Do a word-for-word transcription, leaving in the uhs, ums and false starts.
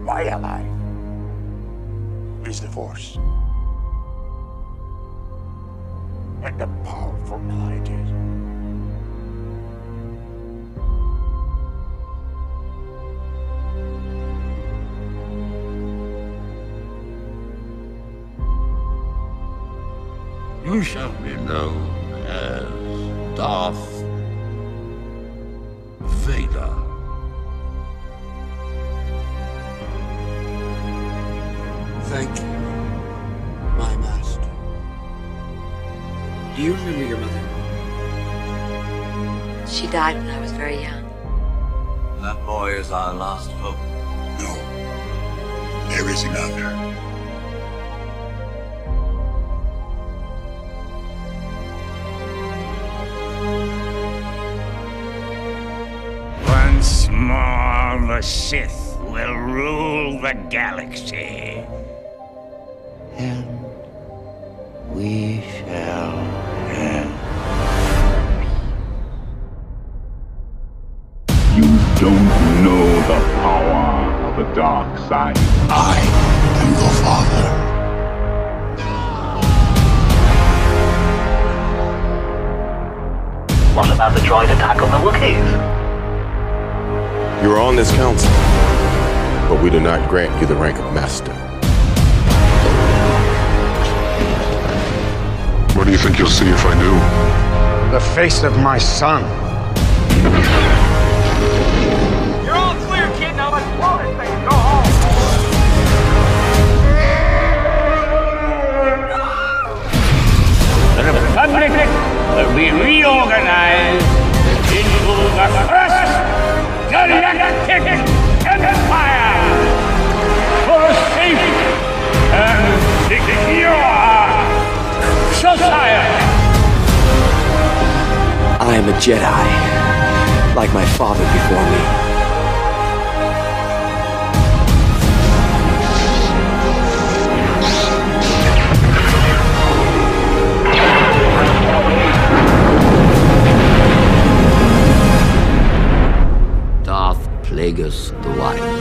My ally is the Force. And a powerful ally it is. You shall be known as Darth Vader. Thank you, my master. Do you remember your mother? She died when I was very young. That boy is our last hope. No, there is another. Once more, the Sith will rule the galaxy. And we shall have. You don't know the power of the dark side. I am your father. What about the droid attack on the Wookiees? You are on this council, but we do not grant you the rank of master. What do you think you'll see if I do? The face of my son. You're all clear, kid. Now let's blow this thing and go home. The Republic will be reorganized into the first galactic empire for a safe and secure society. I am a Jedi, like my father before me. Darth Plagueis the White.